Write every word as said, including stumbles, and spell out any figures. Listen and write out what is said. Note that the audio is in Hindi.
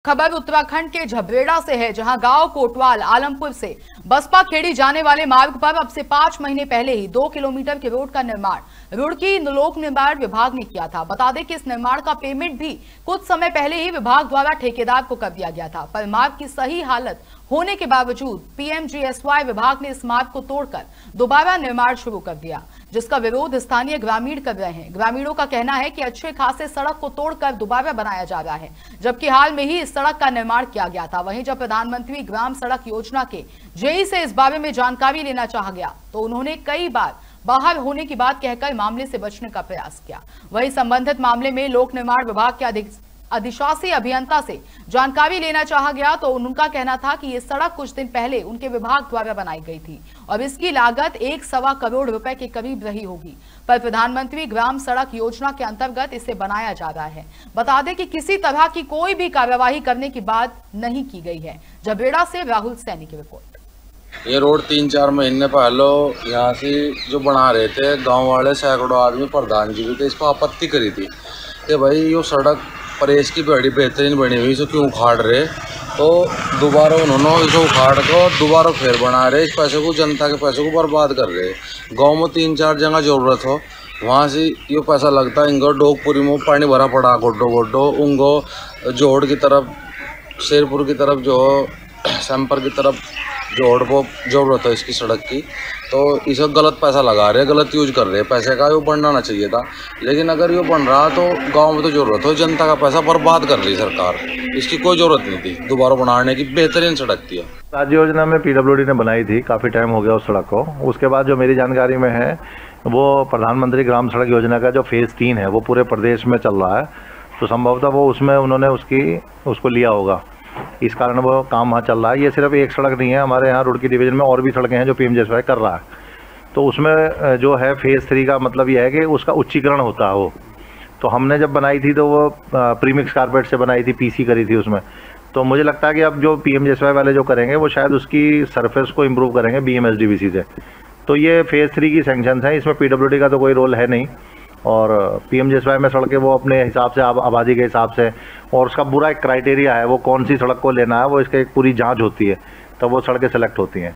खबर उत्तराखंड के झबरेड़ा से है, जहां गांव कोटवाल आलमपुर से बसपा खेड़ी जाने वाले मार्ग पर अब से पांच महीने पहले ही दो किलोमीटर के रोड का निर्माण रुड़की लोक निर्माण विभाग ने किया था। बता दें कि इस निर्माण का पेमेंट भी कुछ समय पहले ही विभाग द्वारा ठेकेदार को कर दिया गया था, पर मार्ग की सही हालत होने के बावजूद पीएमजीएसवाई विभाग ने इस मार्ग को तोड़कर दोबारा निर्माण शुरू कर दिया, जिसका विरोध स्थानीय ग्रामीण कर रहे हैं। ग्रामीणों का कहना है कि अच्छे खासे सड़क को तोड़कर दोबारा बनाया जा रहा है, जबकि हाल में ही इस सड़क का निर्माण किया गया था। वहीं जब प्रधानमंत्री ग्राम सड़क योजना के जेई से इस बारे में जानकारी लेना चाहा गया तो उन्होंने कई बार बाहर होने की बात कहकर मामले से बचने का प्रयास किया। वहीं संबंधित मामले में लोक निर्माण विभाग के अधिक अधिशासी अभियंता से जानकारी लेना चाहा गया तो उनका कहना था कि ये सड़क कुछ दिन पहले उनके विभाग द्वारा बनाई गई थी और इसकी लागत एक सवा करोड़ रुपए के करीब रही होगी, पर प्रधानमंत्री ग्राम सड़क योजना के अंतर्गत इसे बनाया जा रहा है। बता दें कि किसी तरह की कोई भी कार्यवाही करने की बात नहीं की गई है। झबरेड़ा से राहुल सैनी की रिपोर्ट। ये रोड तीन चार महीने पहले यहाँ से जो बना रहे थे, गाँव वाले सैकड़ों आदमी, प्रधान जी भी थे, इस पर आपत्ति करी थी कि भाई ये सड़क परेश की बड़ी बेहतरीन बनी हुई, इसे क्यों उखाड़ रहे। तो दोबारा उन्होंने इसे उखाड़ को दोबारा फिर बना रहे, इस पैसे को, जनता के पैसे को बर्बाद कर रहे। गांव में तीन चार जगह जरूरत हो, वहाँ से ये पैसा लगता है। इनको डोगपुरी में पानी भरा पड़ा, गोड्डो गोड्डो, उनको जोड़ की तरफ, शेरपुर की तरफ, जो सैंपर की तरफ जोड़ को जरूरत है इसकी सड़क की, तो इसे गलत पैसा लगा रहे, गलत यूज कर रहे पैसे का। वो बनना चाहिए था, लेकिन अगर ये बन रहा तो गांव में तो जरूरत हो, जनता का पैसा बर्बाद कर रही सरकार। इसकी कोई जरूरत नहीं थी दोबारा बनाने की, बेहतरीन सड़क थी। राज्य योजना में पीडब्ल्यूडी ने बनाई थी, काफ़ी टाइम हो गया उस सड़क को। उसके बाद जो मेरी जानकारी में है वो प्रधानमंत्री ग्राम सड़क योजना का जो फेज़ तीन है वो पूरे प्रदेश में चल रहा है, तो संभवतः वो उसमें उन्होंने उसकी उसको लिया होगा, इस कारण वो काम वहाँ चल रहा है। ये सिर्फ एक सड़क नहीं है, हमारे यहाँ रुड़की डिवीजन में और भी सड़कें हैं जो पीएमजीएसवाई कर रहा है। तो उसमें जो है फेज़ थ्री का मतलब ये है कि उसका उच्चीकरण होता है वो। तो हमने जब बनाई थी तो वो प्रीमिक्स कारपेट से बनाई थी, पीसी करी थी उसमें। तो मुझे लगता है कि अब जो पीएमजीएसवाई वाले जो करेंगे वो शायद उसकी सरफेस को इम्प्रूव करेंगे बीएमएसडीबीसी से। तो ये फेज़ थ्री की सैंक्शंस हैं, इसमें पीडब्ल्यूडी का तो कोई रोल है नहीं। और पीएमजीएसवाई में सड़कें वो अपने हिसाब से, आबादी के हिसाब से, और उसका पूरा एक क्राइटेरिया है, वो कौन सी सड़क को लेना है, वो इसका एक पूरी जांच होती है, तब वो सड़कें सेलेक्ट होती हैं।